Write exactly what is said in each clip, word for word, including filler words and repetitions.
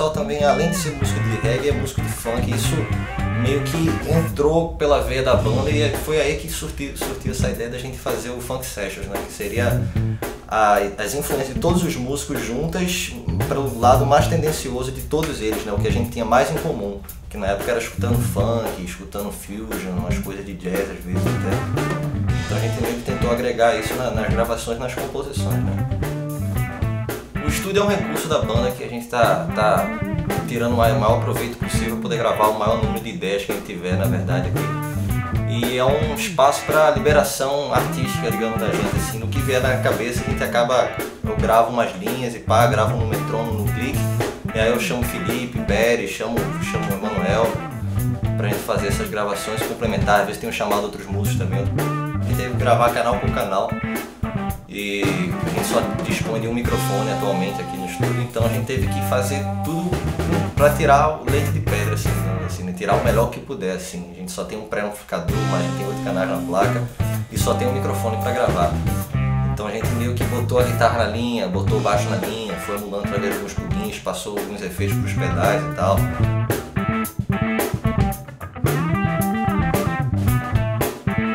pessoal também, além de ser músico de reggae, é músico de funk. Isso meio que entrou pela veia da banda e foi aí que surtiu, surtiu essa ideia da gente fazer o Funk Sessions, né? Que seria a, as influências de todos os músicos juntas para o lado mais tendencioso de todos eles, né? O que a gente tinha mais em comum, que na época era escutando funk, escutando fusion, umas coisas de jazz às vezes até. Então a gente meio que tentou agregar isso na, nas gravações, nas composições, né? O estúdio é um recurso da banda que a gente está tá tirando o maior proveito possível para poder gravar o maior número de ideias que a gente tiver, na verdade, aqui. E é um espaço para liberação artística, digamos, da gente, assim, no que vier na cabeça a gente acaba, eu gravo umas linhas e pá, gravo no metrônomo, no clique, e aí eu chamo o Felipe, Pérez, chamo, chamo o Emanuel pra gente fazer essas gravações complementares. Às vezes tenho chamado outros músicos também, a gente teve que gravar canal por canal. E a gente só dispõe de um microfone atualmente aqui no estúdio, então a gente teve que fazer tudo para tirar o leite de pedra, assim, né? Assim, tirar o melhor que puder, assim. A gente só tem um pré-amplificador, mas a gente tem oito canais na placa e só tem um microfone para gravar. Então a gente meio que botou a guitarra na linha, botou o baixo na linha, foi emulando através de alguns plugins, passou alguns efeitos pros pedais e tal.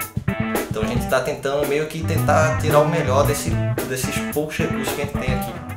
Está tentando meio que tentar tirar o melhor desse, desses poucos recursos que a gente tem aqui.